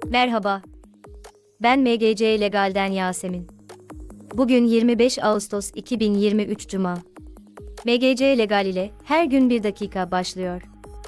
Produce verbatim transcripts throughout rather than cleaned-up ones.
Merhaba, ben M G C Legal'den Yasemin. Bugün yirmi beş Ağustos iki bin yirmi üç Cuma. M G C Legal ile her gün bir dakika başlıyor.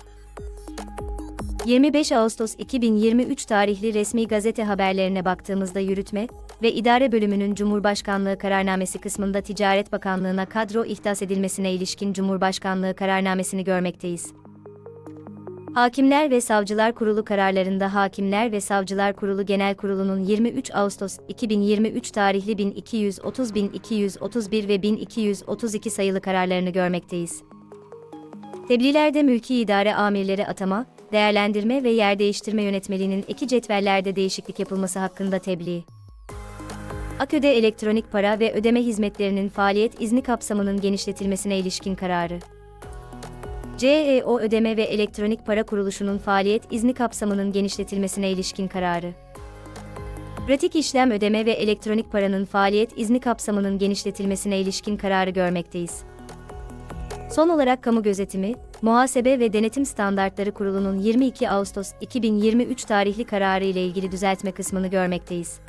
yirmi beş Ağustos iki bin yirmi üç tarihli resmi gazete haberlerine baktığımızda Yürütme ve İdare Bölümünün Cumhurbaşkanlığı kararnamesi kısmında Ticaret Bakanlığı'na kadro ihdas edilmesine ilişkin Cumhurbaşkanlığı kararnamesini görmekteyiz. Hakimler ve Savcılar Kurulu kararlarında Hakimler ve Savcılar Kurulu Genel Kurulu'nun yirmi üç Ağustos iki bin yirmi üç tarihli bin iki yüz otuz, bin iki yüz otuz bir ve bin iki yüz otuz iki sayılı kararlarını görmekteyiz. Tebliğlerde mülki idare amirleri atama, değerlendirme ve yer değiştirme yönetmeliğinin eki cetvellerde değişiklik yapılması hakkında tebliğ. AKÖ'de elektronik para ve ödeme hizmetlerinin faaliyet izni kapsamının genişletilmesine ilişkin kararı. C E O Ödeme ve Elektronik Para Kuruluşu'nun faaliyet izni kapsamının genişletilmesine ilişkin kararı. Pratik işlem ödeme ve elektronik paranın faaliyet izni kapsamının genişletilmesine ilişkin kararı görmekteyiz. Son olarak Kamu Gözetimi, Muhasebe ve Denetim Standartları Kurulu'nun yirmi iki Ağustos iki bin yirmi üç tarihli kararı ile ilgili düzeltme kısmını görmekteyiz.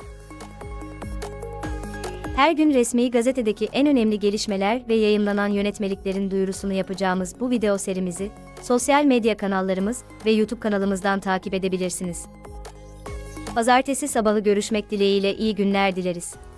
Her gün resmi gazetedeki en önemli gelişmeler ve yayımlanan yönetmeliklerin duyurusunu yapacağımız bu video serimizi, sosyal medya kanallarımız ve YouTube kanalımızdan takip edebilirsiniz. Pazartesi sabahı görüşmek dileğiyle iyi günler dileriz.